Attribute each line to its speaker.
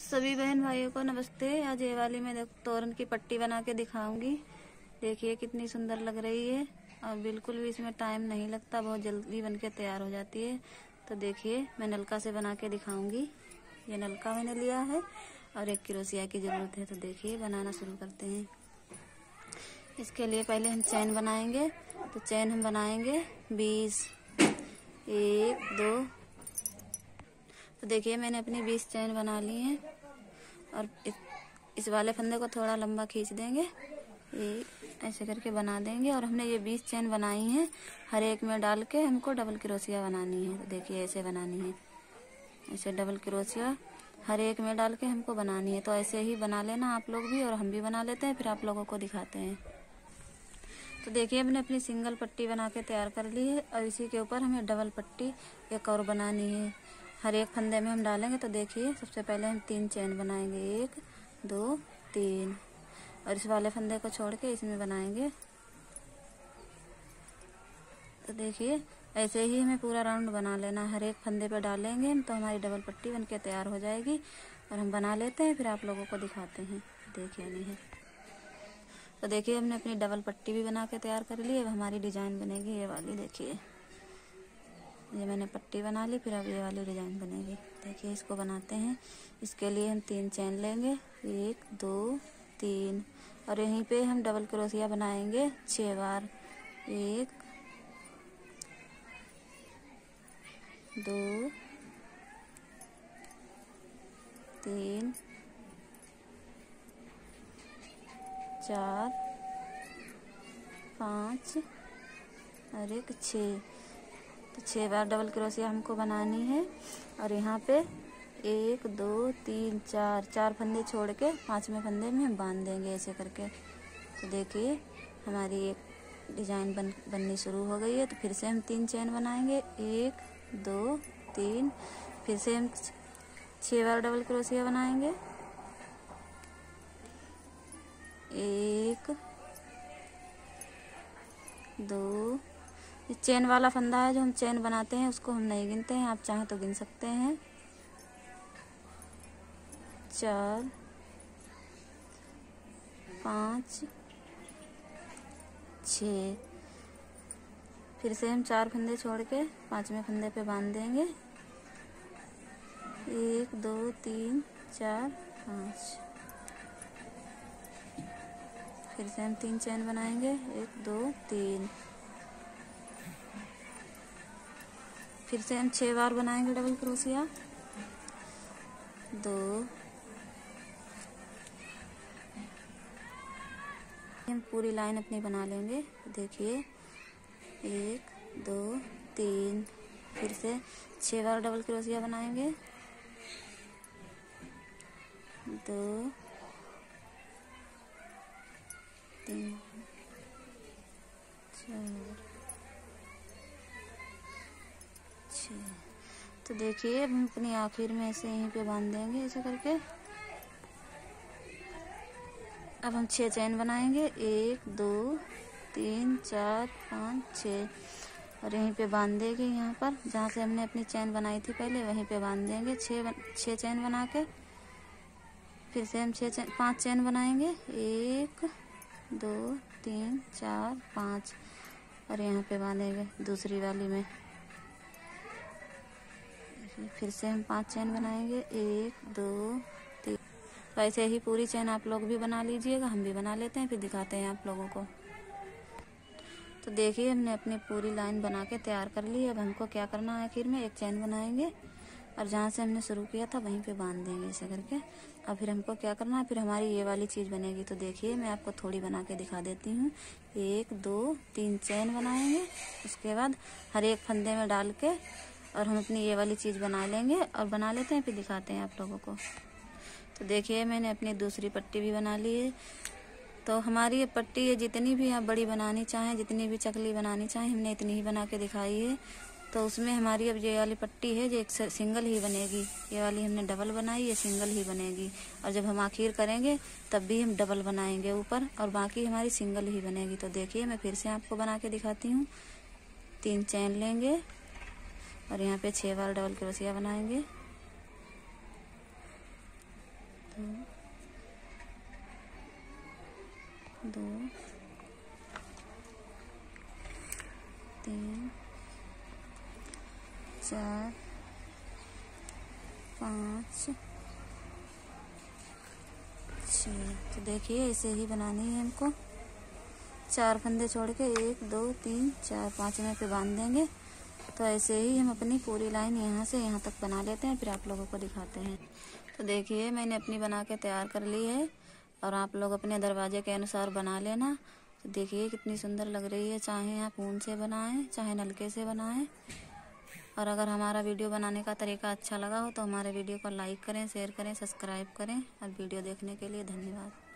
Speaker 1: सभी बहन भाइयों को नमस्ते। आज ये वाली मैं तोरण की पट्टी बना के दिखाऊंगी। देखिए कितनी सुंदर लग रही है और बिल्कुल भी इसमें टाइम नहीं लगता, बहुत जल्दी बन के तैयार हो जाती है। तो देखिए मैं नलका से बना के दिखाऊंगी। ये नलका मैंने लिया है और एक क्रोशिया की जरूरत है। तो देखिए बनाना शुरू करते हैं। इसके लिए पहले हम चैन बनाएंगे। तो चैन हम बनाएंगे 20, 1 2। तो देखिए मैंने अपनी 20 चैन बना ली हैं और इस वाले फंदे को थोड़ा लंबा खींच देंगे, ये ऐसे करके बना देंगे। और हमने ये 20 चैन बनाई हैं, हर एक में डाल के हमको डबल क्रोशिया बनानी है। तो देखिए ऐसे बनानी है, ऐसे डबल क्रोशिया हर एक में डाल के हमको बनानी है। तो ऐसे ही बना लेना आप लोग भी, और हम भी बना लेते हैं, फिर आप लोगों को दिखाते हैं। तो देखिए हमने अपनी सिंगल पट्टी बना के तैयार कर ली है और इसी के ऊपर हमें डबल पट्टी एक और बनानी है। हर एक फंदे में हम डालेंगे। तो देखिए सबसे पहले हम 3 चैन बनाएंगे, 1 2 3, और इस वाले फंदे को छोड़ के इसमें बनाएंगे। तो देखिए ऐसे ही हमें पूरा राउंड बना लेना, हर एक फंदे पे डालेंगे हम, तो हमारी डबल पट्टी बनके तैयार हो जाएगी। और हम बना लेते हैं, फिर आप लोगों को दिखाते हैं। देखिए नहीं, तो देखिए हमने अपनी डबल पट्टी भी बना के तैयार कर ली है। अब हमारी डिजाइन बनेगी ये वाली। देखिए ये मैंने पट्टी बना ली, फिर अब ये वाली डिजाइन बनेगी। देखिए इसको बनाते हैं। इसके लिए हम 3 चैन लेंगे, 1 2 3, और यहीं पे हम डबल क्रोशिया बनाएंगे 6 बार। 1 2 3 4 5 और 1 6। तो 6 बार डबल क्रोशिया हमको बनानी है। और यहाँ पे 1 2 3 4 फंदे छोड़ के 5वें फंदे में हम बांध देंगे ऐसे करके। तो देखिए हमारी एक डिजाइन बननी शुरू हो गई है। तो फिर से हम 3 चैन बनाएंगे, 1 2 3, फिर से हम 6 बार डबल क्रोशिया बनाएंगे, 1 2। चैन वाला फंदा है जो हम चैन बनाते हैं उसको हम नहीं गिनते हैं, आप चाहें तो गिन सकते हैं। 4 5 6, फिर से हम 4 फंदे छोड़ के 5वें फंदे पे बांध देंगे, 1 2 3 4 5। फिर से हम 3 चैन बनाएंगे, 1 2 3, फिर से हम 6 बार बनाएंगे डबल क्रोशिया, 2। हम पूरी लाइन अपनी बना लेंगे। देखिए 1 2 3, फिर से 6 बार डबल क्रोशिया बनाएंगे, 2 3 4 6। तो देखिए अब हम अपनी आखिर में ऐसे यहीं पे बांध देंगे ऐसे करके। अब हम 6 चैन बनाएंगे, 1 2 3 4 5 6, और यहीं पे बांध देंगे। यहाँ पर जहाँ से हमने अपनी चैन बनाई थी पहले वहीं पे बांध देंगे। 6 चैन बना के फिर से हम 5 चैन बनाएंगे, 1 2 3 4 5, और यहाँ पे बांधेंगे दूसरी वाली में। फिर से हम 5 चैन बनाएंगे, 1 2 3। तो ऐसे ही पूरी चैन आप लोग भी बना लीजिएगा, हम भी बना लेते हैं, फिर दिखाते हैं आप लोगों को। तो देखिए हमने अपनी पूरी लाइन बना के तैयार कर ली। अब हमको क्या करना है, आखिर में एक चैन बनाएंगे और जहाँ से हमने शुरू किया था वहीं पे बांध देंगे ऐसे करके। और फिर हमको क्या करना है, फिर हमारी ये वाली चीज़ बनेगी। तो देखिए मैं आपको थोड़ी बना के दिखा देती हूँ। 1 2 3 चैन बनाएंगे, उसके बाद हर एक फंदे में डाल के और हम अपनी ये वाली चीज़ बना लेंगे और बना लेते हैं, फिर दिखाते हैं आप लोगों को। तो देखिए मैंने अपनी दूसरी पट्टी भी बना ली है। तो हमारी ये पट्टी है, जितनी भी आप बड़ी बनानी चाहें, जितनी भी चकली बनानी चाहें, हमने इतनी ही बना के दिखाई है। तो उसमें हमारी अब ये वाली पट्टी है जो एक सिंगल ही बनेगी। ये वाली हमने डबल बनाई, ये सिंगल ही बनेगी। और जब हम आखिर करेंगे तब भी हम डबल बनाएंगे ऊपर, और बाकी हमारी सिंगल ही बनेगी। तो देखिए मैं फिर से आपको बना के दिखाती हूँ। 3 चैन लेंगे और यहाँ पे 6 बार डबल क्रोशिया बनाएंगे, 4 5 6। तो देखिए ऐसे ही बनानी है हमको। 4 फंदे छोड़ के 1 2 3 4 5वें पे बांध देंगे। तो ऐसे ही हम अपनी पूरी लाइन यहाँ से यहाँ तक बना लेते हैं, फिर आप लोगों को दिखाते हैं। तो देखिए मैंने अपनी बना के तैयार कर ली है, और आप लोग अपने दरवाजे के अनुसार बना लेना। तो देखिए कितनी सुंदर लग रही है, चाहे आप ऊन से बनाएं चाहे नलके से बनाएं। और अगर हमारा वीडियो बनाने का तरीका अच्छा लगा हो तो हमारे वीडियो को लाइक करें, शेयर करें, सब्सक्राइब करें। और वीडियो देखने के लिए धन्यवाद।